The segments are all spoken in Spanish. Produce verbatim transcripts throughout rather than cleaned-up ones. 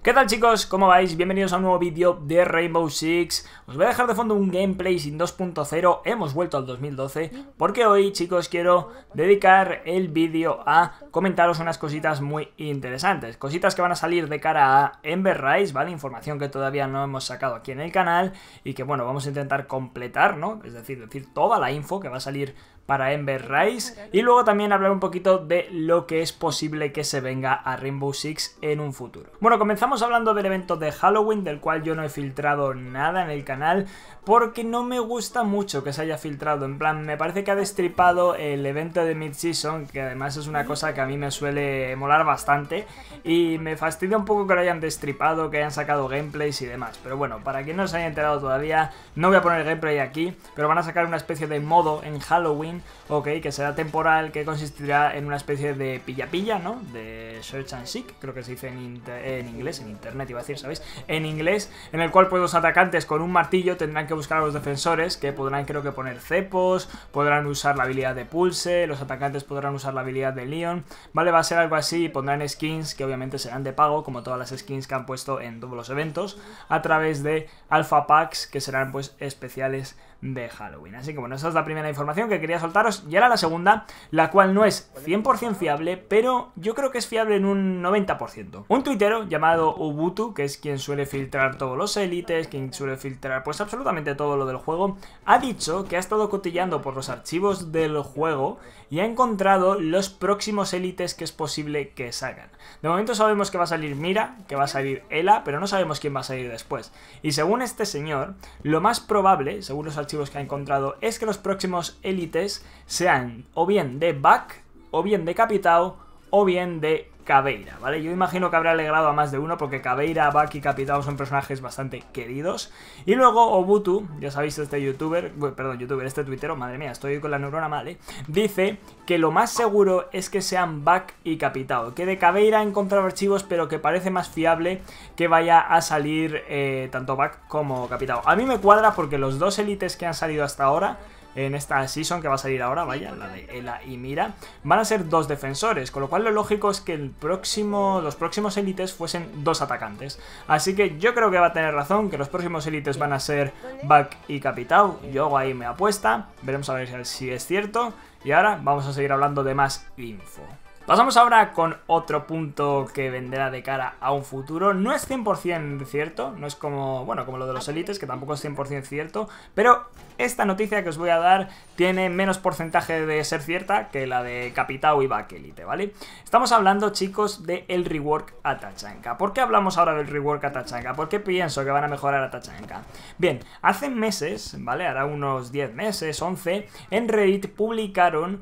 ¿Qué tal, chicos? ¿Cómo vais? Bienvenidos a un nuevo vídeo de Rainbow Six. Os voy a dejar de fondo un gameplay sin dos punto cero, hemos vuelto al dos mil doce, porque hoy, chicos, quiero dedicar el vídeo a comentaros unas cositas muy interesantes. Cositas que van a salir de cara a Ember Rise, ¿vale? Información que todavía no hemos sacado aquí en el canal y que, bueno, vamos a intentar completar, ¿no? Es decir, decir toda la info que va a salir para Ember Rise, y luego también hablar un poquito de lo que es posible que se venga a Rainbow Six en un futuro. Bueno, comenzamos hablando del evento de Halloween, del cual yo no he filtrado nada en el canal porque no me gusta mucho que se haya filtrado. En plan, me parece que ha destripado el evento de Mid-Season, que además es una cosa que a mí me suele molar bastante, y me fastidia un poco que lo hayan destripado, que hayan sacado gameplays y demás. Pero bueno, para quien no se haya enterado todavía, no voy a poner el gameplay aquí, pero van a sacar una especie de modo en Halloween, ok, que será temporal, que consistirá en una especie de pilla-pilla, ¿no? De Search and Seek, creo que se dice en, en inglés, en internet iba a decir, ¿sabéis? En inglés, en el cual pues los atacantes con un martillo tendrán que buscar a los defensores, que podrán creo que poner cepos, podrán usar la habilidad de Pulse, los atacantes podrán usar la habilidad de Leon, ¿vale? Va a ser algo así, y pondrán skins que obviamente serán de pago, como todas las skins que han puesto en todos los eventos, a través de Alpha Packs, que serán pues especiales de Halloween. Así que bueno, esa es la primera información que quería soltaros, y ahora la segunda, la cual no es cien por cien fiable, pero yo creo que es fiable en un noventa por ciento. Un tuitero llamado Ubuntu, que es quien suele filtrar todos los élites, quien suele filtrar pues absolutamente todo lo del juego, ha dicho que ha estado cotilleando por los archivos del juego y ha encontrado los próximos élites que es posible que salgan. De momento sabemos que va a salir Mira, que va a salir Ela, pero no sabemos quién va a salir después. Y según este señor, lo más probable, según los archivos que ha encontrado, es que los próximos élites sean o bien de Buck, o bien de Capitao, o bien de Caveira, ¿vale? Yo imagino que habrá alegrado a más de uno, porque Caveira, Buck y Capitao son personajes bastante queridos. Y luego Obuntu, ya sabéis, este youtuber, bueno, perdón, youtuber, este tuitero, madre mía, estoy con la neurona mal, ¿eh? Dice que lo más seguro es que sean Buck y Capitao, que de Caveira ha encontrado archivos, pero que parece más fiable que vaya a salir eh, tanto Buck como Capitao. A mí me cuadra porque los dos élites que han salido hasta ahora en esta season que va a salir ahora, vaya, la de Ela y Mira, van a ser dos defensores, con lo cual lo lógico es que el próximo, los próximos élites fuesen dos atacantes. Así que yo creo que va a tener razón, que los próximos élites van a ser Buck y Capitao. Yo hago ahí me apuesta, veremos a ver si es cierto. Y ahora vamos a seguir hablando de más info. Pasamos ahora con otro punto que vendrá de cara a un futuro. No es cien por cien cierto, no es como, bueno, como lo de los élites, que tampoco es cien por cien cierto, pero esta noticia que os voy a dar tiene menos porcentaje de ser cierta que la de Capitao y Buck Elite, ¿vale? Estamos hablando, chicos, del rework a Tachanka. ¿Por qué hablamos ahora del rework a Tachanka? ¿Por qué pienso que van a mejorar a Tachanka? Bien, hace meses, ¿vale? Ahora unos diez meses, once, en Reddit publicaron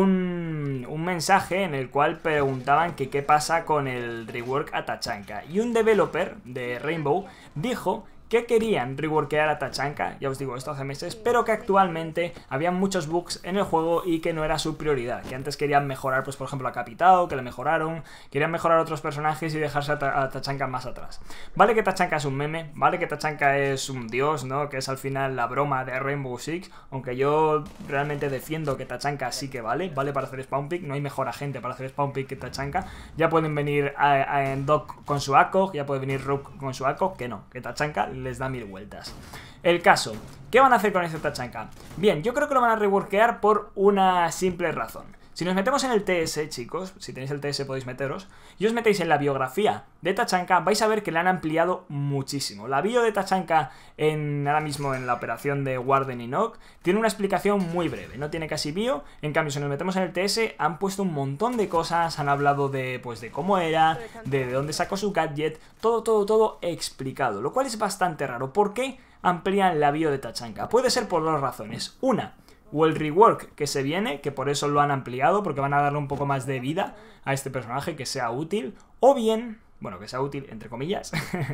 Un, un mensaje en el cual preguntaban que qué pasa con el rework a Tachanka, y un developer de Rainbow dijo que querían reworkear a Tachanka, ya os digo, esto hace meses, pero que actualmente había muchos bugs en el juego y que no era su prioridad, que antes querían mejorar, pues por ejemplo a Capitao, que le mejoraron, querían mejorar a otros personajes y dejarse a, Ta- a Tachanka más atrás. Vale que Tachanka es un meme, vale que Tachanka es un dios, ¿no? Que es al final la broma de Rainbow Six, aunque yo realmente defiendo que Tachanka sí que vale, vale para hacer spawn pick, no hay mejor agente para hacer spawn pick que Tachanka. Ya pueden venir a, a, en Doc con su A C O, ya puede venir Rook con su A C O, que no, que Tachanka les da mil vueltas. El caso, ¿qué van a hacer con este Tachanka? Bien, yo creo que lo van a reworkear por una simple razón. Si nos metemos en el T S, chicos, si tenéis el T S podéis meteros, y os metéis en la biografía de Tachanka, vais a ver que la han ampliado muchísimo. La bio de Tachanka en, ahora mismo en la operación de Warden y Nock tiene una explicación muy breve, no tiene casi bio. En cambio, si nos metemos en el T S, han puesto un montón de cosas, han hablado de, pues, de cómo era, de, de dónde sacó su gadget, todo, todo, todo explicado, lo cual es bastante raro. ¿Por qué amplían la bio de Tachanka? Puede ser por dos razones. Una, o el rework que se viene, que por eso lo han ampliado, porque van a darle un poco más de vida a este personaje, que sea útil, o bien, bueno, que sea útil entre comillas,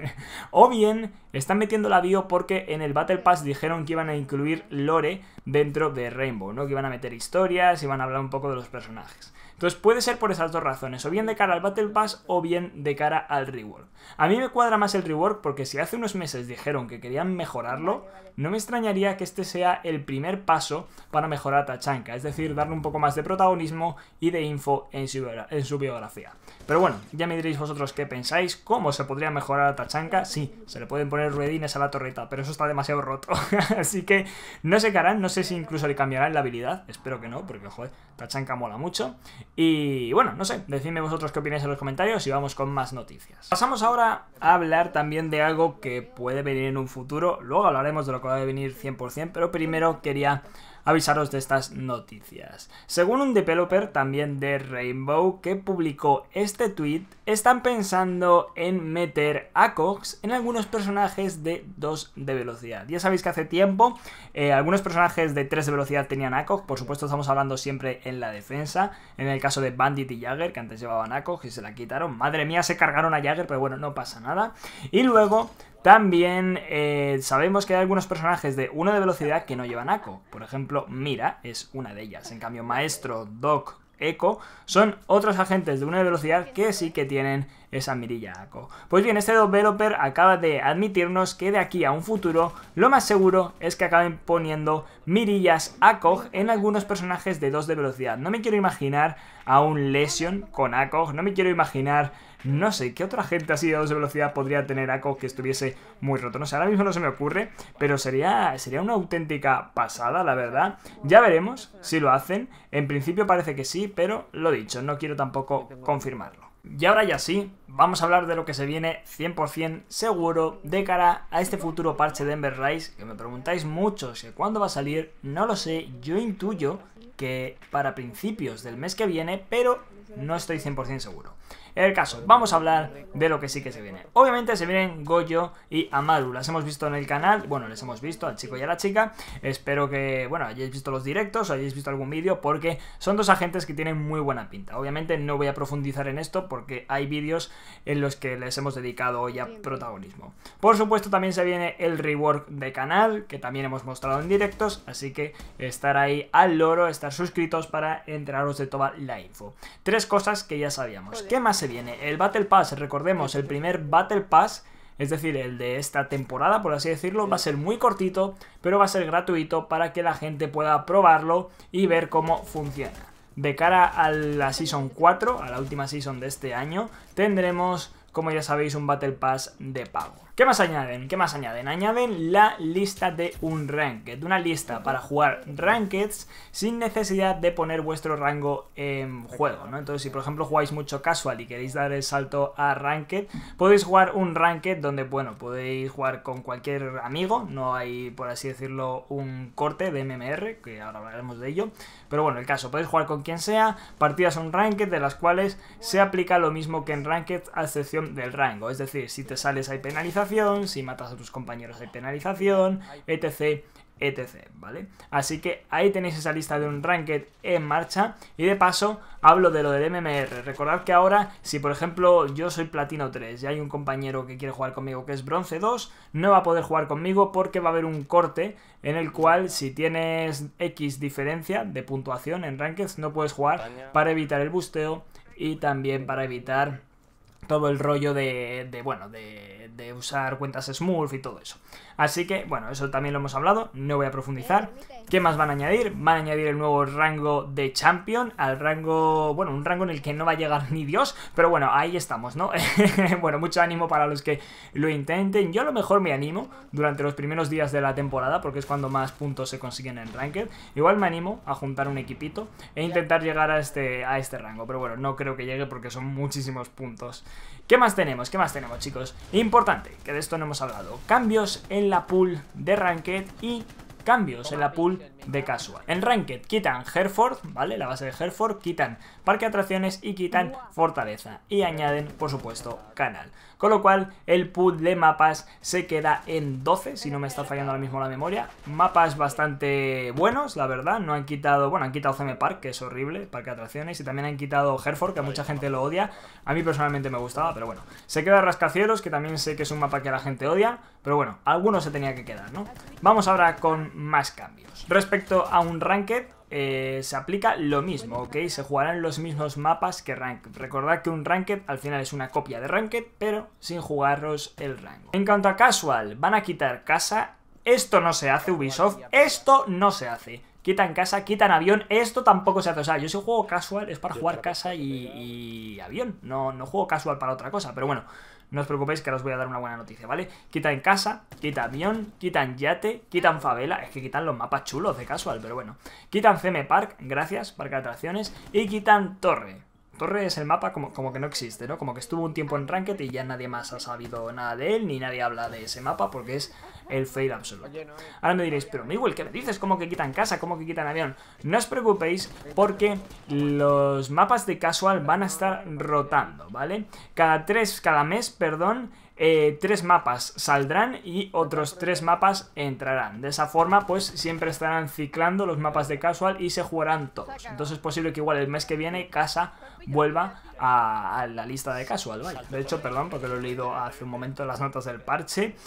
o bien están metiendo la bio porque en el Battle Pass dijeron que iban a incluir lore dentro de Rainbow, ¿no? Que iban a meter historias, iban a hablar un poco de los personajes. Entonces puede ser por esas dos razones, o bien de cara al Battle Pass o bien de cara al rework. A mí me cuadra más el rework porque si hace unos meses dijeron que querían mejorarlo, no me extrañaría que este sea el primer paso para mejorar a Tachanka, es decir, darle un poco más de protagonismo y de info en su, en su biografía. Pero bueno, ya me diréis vosotros qué pensáis, cómo se podría mejorar a Tachanka. Sí, se le pueden poner ruedines a la torreta, pero eso está demasiado roto. Así que no sé qué harán, no sé si incluso le cambiarán la habilidad, espero que no, porque joder, Tachanka mola mucho. Y bueno, no sé, decidme vosotros qué opináis en los comentarios y vamos con más noticias. Pasamos ahora a hablar también de algo que puede venir en un futuro, luego hablaremos de lo que va a venir cien por cien, pero primero quería avisaros de estas noticias. Según un developer también de Rainbow que publicó este tweet, están pensando en meter A C O Gs en algunos personajes de dos de velocidad. Ya sabéis que hace tiempo eh, algunos personajes de tres de velocidad tenían A C O G, por supuesto estamos hablando siempre en la defensa, en el caso de Bandit y Jagger, que antes llevaban A C O G y se la quitaron. Madre mía, se cargaron a Jagger, pero bueno, no pasa nada. Y luego también eh, sabemos que hay algunos personajes de uno de velocidad que no llevan A C O. Por ejemplo, Mira es una de ellas. En cambio, Maestro, Doc, Echo son otros agentes de una de velocidad que sí que tienen esa mirilla A C O. Pues bien, este developer acaba de admitirnos que de aquí a un futuro lo más seguro es que acaben poniendo mirillas A C O G en algunos personajes de dos de velocidad. No me quiero imaginar a un Lesion con A C O G, no me quiero imaginar, no sé, ¿qué otra gente así de dos de velocidad podría tener A C O G que estuviese muy roto? No sé, ahora mismo no se me ocurre, pero sería, sería una auténtica pasada, la verdad. Ya veremos si lo hacen. En principio parece que sí, pero lo dicho, no quiero tampoco confirmarlo. Y ahora ya sí, vamos a hablar de lo que se viene cien por cien seguro de cara a este futuro parche de Ember Rise, que me preguntáis mucho si cuándo va a salir, no lo sé, yo intuyo que para principios del mes que viene, pero no estoy cien por cien seguro. En el caso, vamos a hablar de lo que sí que se viene. Obviamente se vienen Goyo y Amaru, las hemos visto en el canal, bueno, les hemos visto al chico y a la chica. Espero que, bueno, hayáis visto los directos o hayáis visto algún vídeo, porque son dos agentes que tienen muy buena pinta. Obviamente no voy a profundizar en esto porque hay vídeos en los que les hemos dedicado ya protagonismo. Por supuesto también se viene el rework de canal, que también hemos mostrado en directos, así que estar ahí al loro, estar suscritos para enteraros de toda la info. Tres cosas que ya sabíamos. ¿Qué más se viene? El Battle Pass, recordemos, el primer Battle Pass, es decir, el de esta temporada, por así decirlo, va a ser muy cortito, pero va a ser gratuito para que la gente pueda probarlo y ver cómo funciona. De cara a la Season cuatro, a la última Season de este año, tendremos, como ya sabéis, un Battle Pass de pago. ¿Qué más añaden? ¿Qué más añaden? Añaden la lista de un Ranked, una lista para jugar Rankeds sin necesidad de poner vuestro rango en juego, ¿no? Entonces, si por ejemplo jugáis mucho Casual y queréis dar el salto a Ranked, podéis jugar un Ranked donde, bueno, podéis jugar con cualquier amigo, no hay, por así decirlo, un corte de M M R, que ahora hablaremos de ello, pero bueno, el caso, podéis jugar con quien sea, partidas un Ranked de las cuales se aplica lo mismo que en Ranked a excepción del rango, es decir, si te sales hay penalización, si matas a tus compañeros hay penalización, etc, etc, ¿vale? Así que ahí tenéis esa lista de un Ranked en marcha. Y de paso hablo de lo del M M R. Recordad que ahora, si por ejemplo yo soy Platino tres y hay un compañero que quiere jugar conmigo que es Bronce dos, no va a poder jugar conmigo porque va a haber un corte en el cual si tienes X diferencia de puntuación en Rankeds no puedes jugar, para evitar el busteo y también para evitar todo el rollo de, de bueno, de, de usar cuentas Smurf y todo eso. Así que, bueno, eso también lo hemos hablado, no voy a profundizar. ¿Qué más van a añadir? Van a añadir el nuevo rango de Champion, al rango, bueno, un rango en el que no va a llegar ni Dios, pero bueno, ahí estamos, ¿no? Bueno, mucho ánimo para los que lo intenten. Yo a lo mejor me animo durante los primeros días de la temporada, porque es cuando más puntos se consiguen en Ranked. Igual me animo a juntar un equipito e intentar llegar a este, a este rango, pero bueno, no creo que llegue porque son muchísimos puntos. ¿Qué más tenemos? ¿Qué más tenemos, chicos? Importante, que de esto no hemos hablado. Cambios en la pool de Ranked y cambios en la pool de Casual. En Ranked quitan Hereford, ¿vale? La base de Hereford, quitan Parque de Atracciones y quitan Fortaleza. Y añaden, por supuesto, Canal. Con lo cual, el pool de mapas se queda en doce, si no me está fallando ahora mismo la memoria. Mapas bastante buenos, la verdad. No han quitado, bueno, han quitado C M Park, que es horrible, Parque de Atracciones. Y también han quitado Hereford, que a mucha gente lo odia. A mí personalmente me gustaba, pero bueno. Se queda Rascacielos, que también sé que es un mapa que la gente odia. Pero bueno, algunos se tenía que quedar, ¿no? Vamos ahora con más cambios. Respecto a un Ranked, eh, se aplica lo mismo, ¿ok? Se jugarán los mismos mapas que Ranked. Recordad que un Ranked al final es una copia de Ranked, pero sin jugaros el rango. En cuanto a Casual, van a quitar casa. Esto no se hace, Ubisoft. Esto no se hace. Quitan casa, quitan avión. Esto tampoco se hace. O sea, yo si juego Casual es para jugar casa y, y avión. No, no juego Casual para otra cosa. Pero bueno, no os preocupéis que ahora os voy a dar una buena noticia, ¿vale? Quitan casa, quitan avión, quitan yate, quitan favela. Es que quitan los mapas chulos de Casual, pero bueno. Quitan C M Park, gracias, parque de atracciones. Y quitan torre. Torre es el mapa como, como que no existe, ¿no? Como que estuvo un tiempo en Ranked y ya nadie más ha sabido nada de él, ni nadie habla de ese mapa porque es el fail absoluto. Ahora me diréis, pero Miguel, ¿qué me dices? ¿Cómo que quitan casa? ¿Cómo que quitan avión? No os preocupéis porque los mapas de Casual van a estar rotando, ¿vale? Cada tres, cada mes, perdón... Eh, tres mapas saldrán y otros tres mapas entrarán. De esa forma pues siempre estarán ciclando los mapas de Casual y se jugarán todos. Entonces es posible que igual el mes que viene Casa vuelva a, a la lista de Casual, ¿vale? De hecho, perdón, porque lo he leído hace un momento en las notas del parche.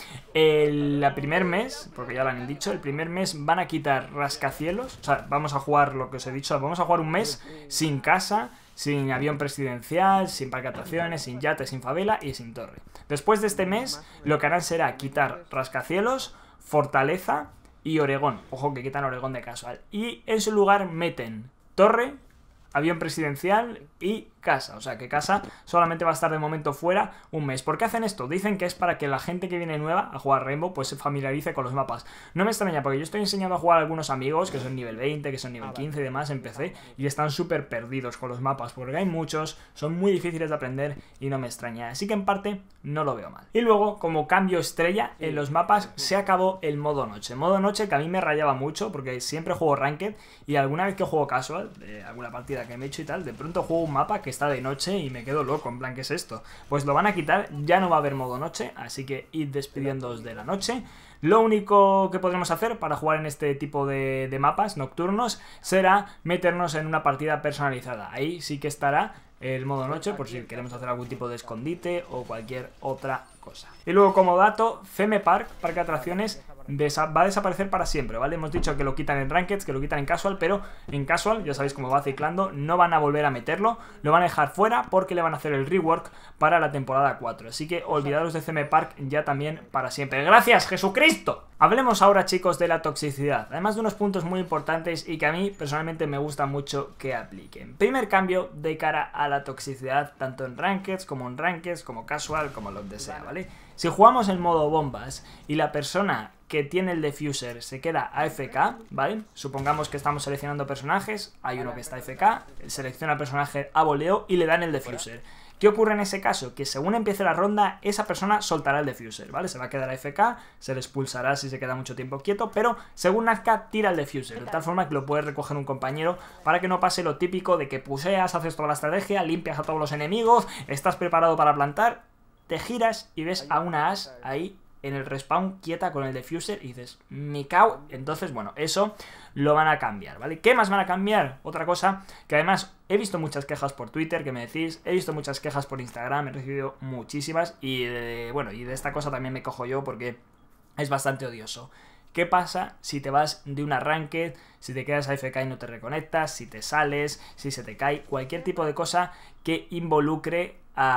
El primer mes, porque ya lo han dicho, el primer mes van a quitar rascacielos. O sea, vamos a jugar lo que os he dicho, vamos a jugar un mes sin casa, sin avión presidencial, sin parque de atracciones, sin yate, sin favela y sin torre. Después de este mes, lo que harán será quitar rascacielos, fortaleza y Oregón. Ojo que quitan Oregón de Casual. Y en su lugar meten torre, avión presidencial y casa. O sea que casa solamente va a estar de momento fuera un mes. ¿Por qué hacen esto? Dicen que es para que la gente que viene nueva a jugar Rainbow pues se familiarice con los mapas. No me extraña porque yo estoy enseñando a jugar a algunos amigos que son nivel veinte, que son nivel quince y demás en P C y están súper perdidos con los mapas porque hay muchos, son muy difíciles de aprender y no me extraña. Así que en parte no lo veo mal. Y luego, como cambio estrella en los mapas, se acabó el modo noche. Modo noche que a mí me rayaba mucho porque siempre juego Ranked y alguna vez que juego Casual, de alguna partida que me he hecho y tal, de pronto juego un mapa que está de noche y me quedo loco, en plan, ¿qué es esto? Pues lo van a quitar, ya no va a haber modo noche, así que id despidiéndoos de la noche. Lo único que podremos hacer para jugar en este tipo de, de mapas nocturnos será meternos en una partida personalizada. Ahí sí que estará el modo noche por si queremos hacer algún tipo de escondite o cualquier otra cosa. Y luego, como dato, C M Park, parque de atracciones, va a desaparecer para siempre, ¿vale? Hemos dicho que lo quitan en Ranked, que lo quitan en Casual, pero en Casual, ya sabéis cómo va ciclando, no van a volver a meterlo, lo van a dejar fuera porque le van a hacer el rework para la temporada cuatro. Así que olvidaros de C M Park ya también para siempre. ¡Gracias, Jesucristo! Hablemos ahora, chicos, de la toxicidad, además de unos puntos muy importantes y que a mí personalmente me gusta mucho que apliquen. Primer cambio de cara a la toxicidad, tanto en Ranked como en Ranked, como Casual, como lo que sea, ¿vale? Si jugamos en modo bombas y la persona que tiene el defuser se queda A F K, ¿vale? Supongamos que estamos seleccionando personajes, hay uno que está A F K, selecciona personaje a voleo y le dan el defuser. ¿Qué ocurre en ese caso? Que según empiece la ronda, esa persona soltará el defuser, ¿vale? Se va a quedar A F K, se le expulsará si se queda mucho tiempo quieto, pero según nazca, tira el defuser, de tal forma que lo puede recoger un compañero para que no pase lo típico de que puseas, haces toda la estrategia, limpias a todos los enemigos, estás preparado para plantar, te giras y ves a una Ash ahí en el respawn quieta con el defuser y dices, me cago. Entonces, bueno, eso lo van a cambiar, ¿vale? ¿Qué más van a cambiar? Otra cosa que además he visto muchas quejas por Twitter que me decís, he visto muchas quejas por Instagram, he recibido muchísimas y de, bueno, y de esta cosa también me cojo yo porque es bastante odioso. ¿Qué pasa si te vas de una ranked, si te quedas A F K y no te reconectas, si te sales, si se te cae, cualquier tipo de cosa que involucre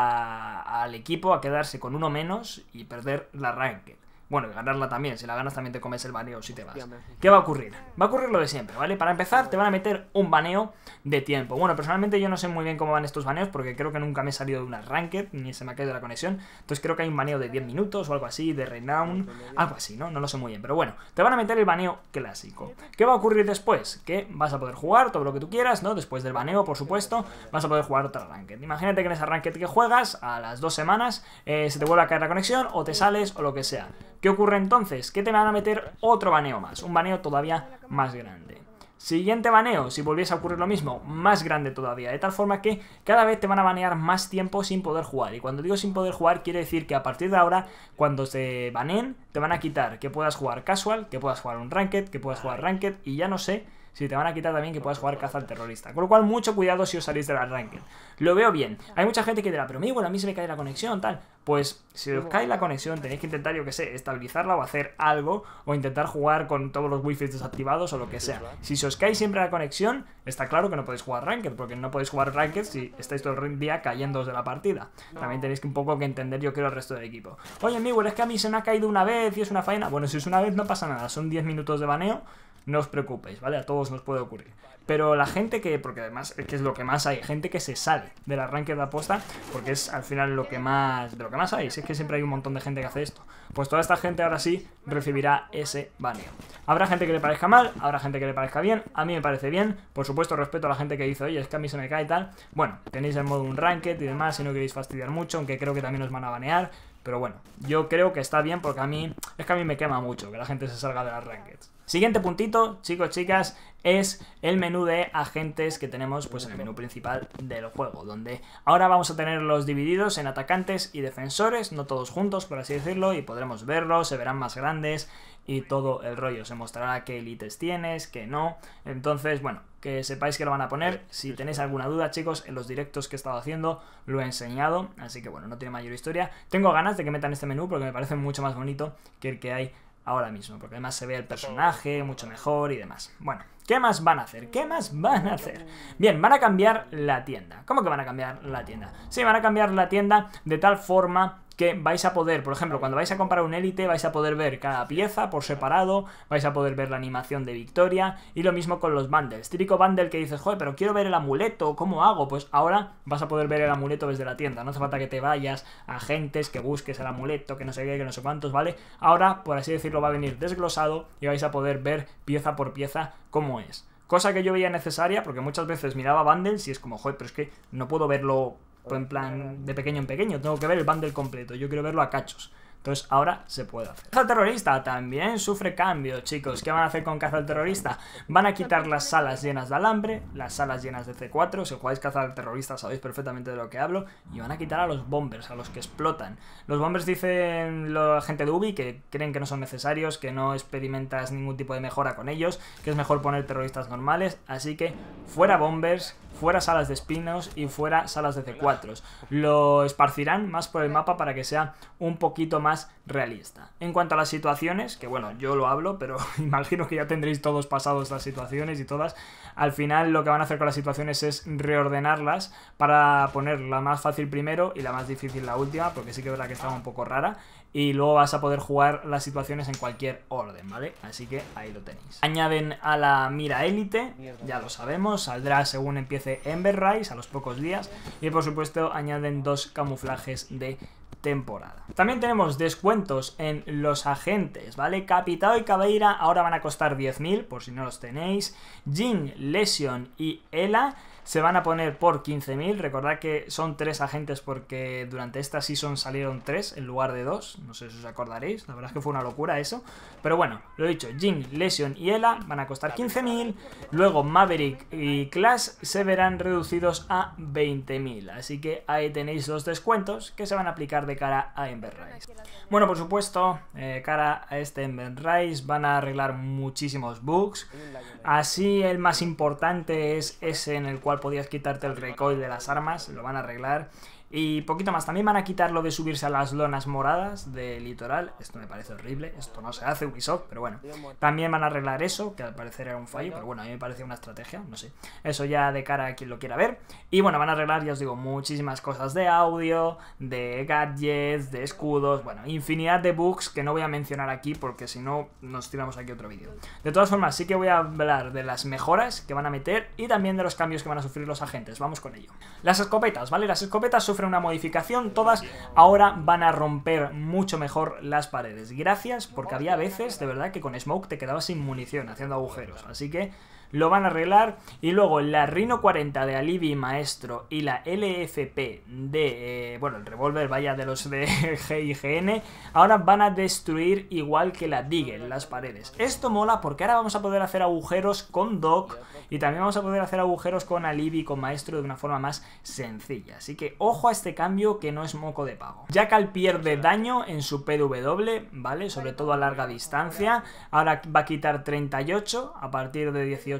a, al equipo a quedarse con uno menos y perder la ranked? Bueno, y ganarla también, si la ganas también te comes el baneo si te vas. ¿Qué va a ocurrir? Va a ocurrir lo de siempre, ¿vale? Para empezar te van a meter un baneo de tiempo. Bueno, personalmente yo no sé muy bien cómo van estos baneos porque creo que nunca me he salido de una ranked, ni se me ha caído la conexión. Entonces creo que hay un baneo de diez minutos o algo así, de renown, algo así, ¿no? No lo sé muy bien, pero bueno, te van a meter el baneo clásico. ¿Qué va a ocurrir después? Que vas a poder jugar todo lo que tú quieras, ¿no? Después del baneo, por supuesto, vas a poder jugar otra ranked. Imagínate que en esa ranked que juegas, a las dos semanas, eh, se te vuelve a caer la conexión o te sales o lo que sea. ¿Qué ocurre entonces? Que te van a meter otro baneo más, un baneo todavía más grande. Siguiente baneo, si volviese a ocurrir lo mismo, más grande todavía, de tal forma que cada vez te van a banear más tiempo sin poder jugar. Y cuando digo sin poder jugar, quiere decir que a partir de ahora, cuando se baneen, te van a quitar que puedas jugar Casual, que puedas jugar un Ranked, que puedas jugar Ranked, y ya no sé si te van a quitar también que puedas jugar caza al terrorista. Con lo cual, mucho cuidado si os salís de la ranked. Lo veo bien. Hay mucha gente que dirá, pero bueno, a mí se me cae la conexión, tal. Pues si os cae la conexión tenéis que intentar, yo que sé, estabilizarla o hacer algo, o intentar jugar con todos los wifi desactivados o lo que sea. Si se os cae siempre la conexión, está claro que no podéis jugar ranked, porque no podéis jugar ranked si estáis todo el día cayéndoos de la partida. También tenéis que un poco que entender, yo creo, el resto del equipo. Oye, amigo, es que a mí se me ha caído una vez y es una faena. Bueno, si es una vez no pasa nada, son diez minutos de baneo. No os preocupéis, ¿vale? A todos nos puede ocurrir. Pero la gente que, porque además es que es lo que más hay, gente que se sale de la ranked de aposta, porque es al final lo que más, de lo que más hay, si es que siempre hay un montón de gente que hace esto. Pues toda esta gente ahora sí recibirá ese baneo. Habrá gente que le parezca mal, habrá gente que le parezca bien, a mí me parece bien. Por supuesto respeto a la gente que dice, oye, es que a mí se me cae y tal. Bueno, tenéis el modo un ranked y demás si no queréis fastidiar mucho, aunque creo que también os van a banear. Pero bueno, yo creo que está bien porque a mí, es que a mí me quema mucho que la gente se salga de las rankeds. Siguiente puntito, chicos, chicas, es el menú de agentes que tenemos pues en el menú principal del juego, donde ahora vamos a tenerlos divididos en atacantes y defensores, no todos juntos, por así decirlo, y podremos verlos, se verán más grandes y todo el rollo, se mostrará qué élites tienes, qué no. Entonces, bueno, que sepáis que lo van a poner. Si tenéis alguna duda, chicos, en los directos que he estado haciendo lo he enseñado, así que bueno, no tiene mayor historia. Tengo ganas de que metan este menú porque me parece mucho más bonito que el que hay ahora mismo, porque además se ve el personaje mucho mejor y demás. Bueno, ¿qué más van a hacer? ¿Qué más van a hacer? Bien, van a cambiar la tienda. ¿Cómo que van a cambiar la tienda? Sí, van a cambiar la tienda de tal forma que vais a poder, por ejemplo, cuando vais a comprar un élite vais a poder ver cada pieza por separado, vais a poder ver la animación de victoria, y lo mismo con los bundles. Típico bundle que dices, joder, pero quiero ver el amuleto, ¿cómo hago? Pues ahora vas a poder ver el amuleto desde la tienda, no hace falta que te vayas a agentes, que busques el amuleto, que no sé qué, que no sé cuántos, ¿vale? Ahora, por así decirlo, va a venir desglosado y vais a poder ver pieza por pieza cómo es. Cosa que yo veía necesaria, porque muchas veces miraba bundles y es como, joder, pero es que no puedo verlo en plan de pequeño en pequeño, tengo que ver el bundle completo, yo quiero verlo a cachos. Entonces ahora se puede hacer. Caza al terrorista también sufre cambios, chicos. ¿Qué van a hacer con caza al terrorista? Van a quitar las salas llenas de alambre, las salas llenas de C cuatro. Si jugáis caza al terrorista sabéis perfectamente de lo que hablo. Y van a quitar a los bombers, a los que explotan. Los bombers, dicen la gente de Ubi, que creen que no son necesarios, que no experimentas ningún tipo de mejora con ellos, que es mejor poner terroristas normales. Así que fuera bombers, fuera salas de espinos y fuera salas de C cuatro. Lo esparcirán más por el mapa para que sea un poquito más realista. En cuanto a las situaciones, que bueno, yo lo hablo, pero imagino que ya tendréis todos pasados las situaciones y todas, al final lo que van a hacer con las situaciones es reordenarlas para poner la más fácil primero y la más difícil la última, porque sí que es verdad que estaba un poco rara, y luego vas a poder jugar las situaciones en cualquier orden, ¿vale? Así que ahí lo tenéis. Añaden a la mira élite, ya lo sabemos, saldrá según empiece Ember Rise a los pocos días, y por supuesto añaden dos camuflajes de temporada. También tenemos descuentos en los agentes, ¿vale? Capitao y Caveira ahora van a costar diez mil, por si no los tenéis. Jin, Lesion y Ela se van a poner por quince mil. Recordad que son tres agentes porque durante esta season salieron tres en lugar de dos. No sé si os acordaréis, la verdad es que fue una locura eso. Pero bueno, lo he dicho, Jin, Lesion y Ela van a costar quince mil. Luego Maverick y Clash se verán reducidos a veinte mil. Así que ahí tenéis los descuentos que se van a aplicar de cara a Ember Rise. Bueno, por supuesto, eh, cara a este Ember Rise van a arreglar muchísimos bugs. Así el más importante es ese en el cual podías quitarte el recoil de las armas, lo van a arreglar. Y poquito más, también van a quitar lo de subirse a las lonas moradas de litoral. Esto me parece horrible, esto no se hace Ubisoft, pero bueno. También van a arreglar eso, que al parecer era un fallo, pero bueno, a mí me parece una estrategia, no sé. Eso ya de cara a quien lo quiera ver. Y bueno, van a arreglar, ya os digo, muchísimas cosas de audio, de gadgets, de escudos, bueno, infinidad de bugs que no voy a mencionar aquí porque si no nos tiramos aquí otro vídeo. De todas formas, sí que voy a hablar de las mejoras que van a meter y también de los cambios que van a sufrir los agentes. Vamos con ello. Las escopetas, ¿vale? Las escopetas sufren una modificación, todas ahora van a romper mucho mejor las paredes. Gracias, porque había veces, de verdad, que con Smoke te quedabas sin munición haciendo agujeros, así que lo van a arreglar. Y luego la Rhino cuarenta de Alibi Maestro y la L F P de, eh, bueno, el revólver, vaya, de los de G I G N, ahora van a destruir igual que la Deagle las paredes. Esto mola porque ahora vamos a poder hacer agujeros con Doc y también vamos a poder hacer agujeros con Alibi y con Maestro de una forma más sencilla. Así que ojo a este cambio que no es moco de pavo. Jackal pierde daño en su P W, ¿vale? Sobre todo a larga distancia. Ahora va a quitar treinta y ocho a partir de dieciocho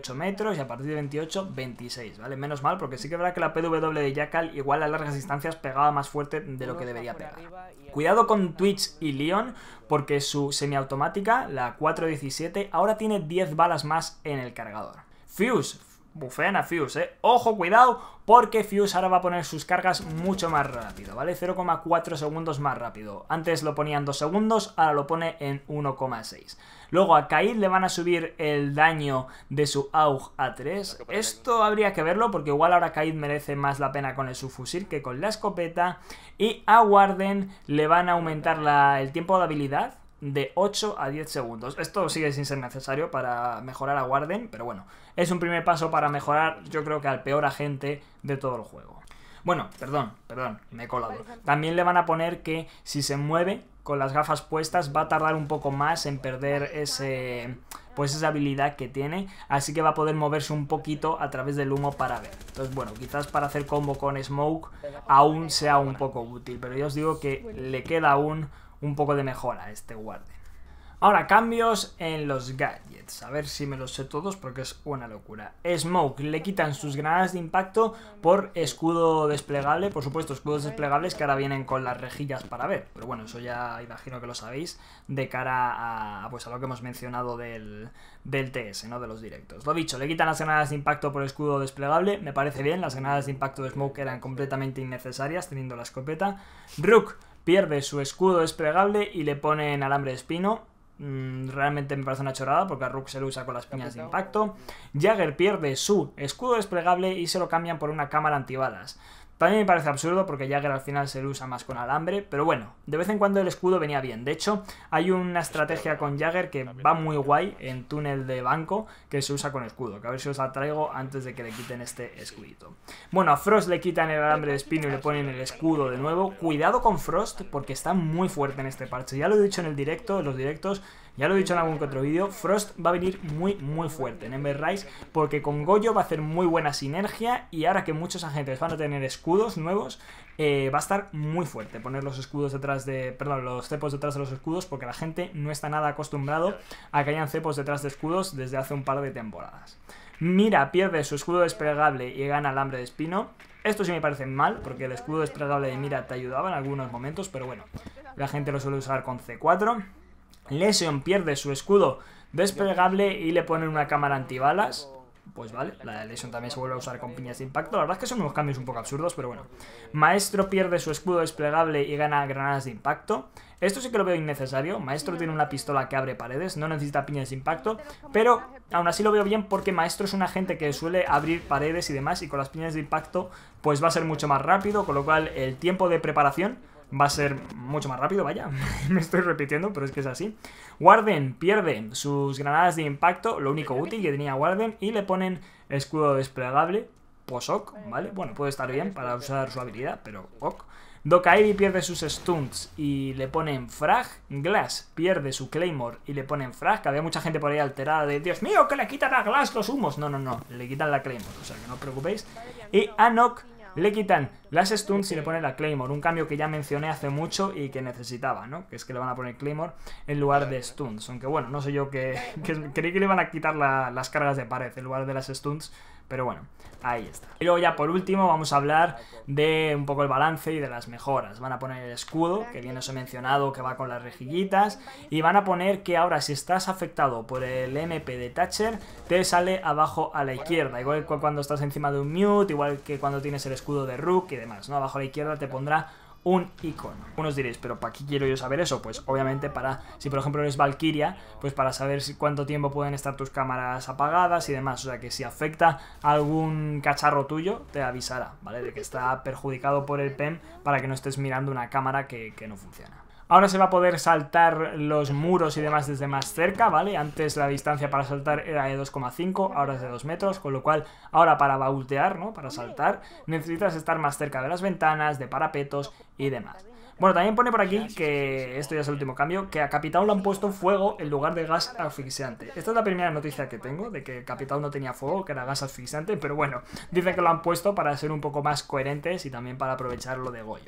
veintiocho metros y a partir de veintiocho, veintiséis, ¿vale? Menos mal, porque sí que es verdad que la P W de Jackal igual a largas distancias pegaba más fuerte de lo que debería pegar. Cuidado con Twitch y Leon, porque su semiautomática, la cuatro diecisiete, ahora tiene diez balas más en el cargador. Fuse. Bufean a Fuse, eh. Ojo, cuidado, porque Fuse ahora va a poner sus cargas mucho más rápido, ¿vale? cero coma cuatro segundos más rápido. Antes lo ponía en dos segundos, ahora lo pone en uno coma seis. Luego a Kaid le van a subir el daño de su A U G a tres. Esto habría que verlo, porque igual ahora Kaid merece más la pena con el subfusil que con la escopeta. Y a Warden le van a aumentar la, el tiempo de habilidad de ocho a diez segundos. Esto sigue sin ser necesario para mejorar a Warden, pero bueno, es un primer paso para mejorar, yo creo que al peor agente de todo el juego. Bueno, perdón, perdón, me he colado. También le van a poner que si se mueve con las gafas puestas va a tardar un poco más en perder ese, pues esa habilidad que tiene, así que va a poder moverse un poquito a través del humo para ver. Entonces bueno, quizás para hacer combo con Smoke aún sea un poco útil, pero yo os digo que le queda aún un poco de mejora a este Warden. Ahora, cambios en los gadgets. A ver si me los sé todos porque es una locura. Smoke, le quitan sus granadas de impacto por escudo desplegable. Por supuesto, escudos desplegables que ahora vienen con las rejillas para ver. Pero bueno, eso ya imagino que lo sabéis de cara a, pues a lo que hemos mencionado del, del T S, ¿no? De los directos. Lo dicho, le quitan las granadas de impacto por escudo desplegable. Me parece bien, las granadas de impacto de Smoke eran completamente innecesarias teniendo la escopeta. Rook pierde su escudo desplegable y le ponen alambre de espino. Mm, realmente me parece una chorrada porque a Rook se lo usa con las piñas de impacto. Jagger pierde su escudo desplegable y se lo cambian por una cámara antibalas. También me parece absurdo porque Jagger al final se lo usa más con alambre, pero bueno, de vez en cuando el escudo venía bien. De hecho, hay una estrategia con Jagger que va muy guay en túnel de banco que se usa con escudo, que a ver si os la traigo antes de que le quiten este escudito. Bueno, a Frost le quitan el alambre de espino y le ponen el escudo de nuevo. Cuidado con Frost porque está muy fuerte en este parche. Ya lo he dicho en el directo, en los directos, ya lo he dicho en algún que otro vídeo, Frost va a venir muy muy fuerte en Ember Rise porque con Goyo va a hacer muy buena sinergia y ahora que muchos agentes van a tener escudos nuevos, eh, va a estar muy fuerte poner los escudos detrás de, perdón, los cepos detrás de los escudos porque la gente no está nada acostumbrado a que hayan cepos detrás de escudos desde hace un par de temporadas. Mira pierde su escudo desplegable y gana alambre de espino. Esto sí me parece mal porque el escudo desplegable de Mira te ayudaba en algunos momentos, pero bueno, la gente lo suele usar con C cuatro. Lesion pierde su escudo desplegable y le ponen una cámara antibalas. Pues vale, la de Lesion también se vuelve a usar con piñas de impacto. La verdad es que son unos cambios un poco absurdos, pero bueno. Maestro pierde su escudo desplegable y gana granadas de impacto. Esto sí que lo veo innecesario. Maestro tiene una pistola que abre paredes, no necesita piñas de impacto, pero aún así lo veo bien porque Maestro es un agente que suele abrir paredes y demás, y con las piñas de impacto pues va a ser mucho más rápido, con lo cual el tiempo de preparación va a ser mucho más rápido, vaya, me estoy repitiendo, pero es que es así. Warden pierde sus granadas de impacto, lo único útil que tenía Warden, y le ponen escudo desplegable, pues ok, ¿vale? Bueno, puede estar bien para usar su habilidad, pero ok. Dokkaebi pierde sus stunts y le ponen frag. Glass pierde su claymore y le ponen frag, que había mucha gente por ahí alterada de Dios mío, que le quitan a Glass los humos. No, no, no, le quitan la claymore, o sea que no os preocupéis. Y a Nock le quitan las stuns y le ponen la Claymore, un cambio que ya mencioné hace mucho y que necesitaba, ¿no? Que es que le van a poner Claymore en lugar de stuns. Aunque bueno, no sé yo que, que creí que le iban a quitar la, las cargas de pared en lugar de las stuns, pero bueno, ahí está. Y luego ya por último vamos a hablar de un poco el balance y de las mejoras. Van a poner el escudo, que bien os he mencionado, que va con las rejillitas, y van a poner que ahora si estás afectado por el M P de Thatcher, te sale abajo a la izquierda, igual que cuando estás encima de un mute, igual que cuando tienes el escudo de Rook y demás, ¿no? Abajo a la izquierda te pondrá un icono. Unos diréis, ¿pero para qué quiero yo saber eso? Pues obviamente para, si por ejemplo eres Valkyria, pues para saber si, cuánto tiempo pueden estar tus cámaras apagadas y demás. O sea que si afecta a algún cacharro tuyo, te avisará, ¿vale? De que está perjudicado por el P E M para que no estés mirando una cámara que, que no funciona. Ahora se va a poder saltar los muros y demás desde más cerca, ¿vale? Antes la distancia para saltar era de dos coma cinco, ahora es de dos metros, con lo cual ahora para vaultear, ¿no? Para saltar, necesitas estar más cerca de las ventanas, de parapetos y demás. Bueno, también pone por aquí que, esto ya es el último cambio, que a Capitão le han puesto fuego en lugar de gas asfixiante. Esta es la primera noticia que tengo, de que Capitão no tenía fuego, que era gas asfixiante, pero bueno, dice que lo han puesto para ser un poco más coherentes y también para aprovechar lo de Goyo.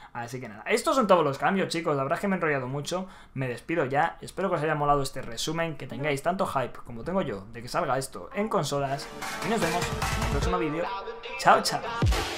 Así que nada, estos son todos los cambios, chicos. La verdad es que me he enrollado mucho. Me despido ya. Espero que os haya molado este resumen, que tengáis tanto hype como tengo yo de que salga esto en consolas. Y nos vemos en el próximo vídeo. Chao, chao.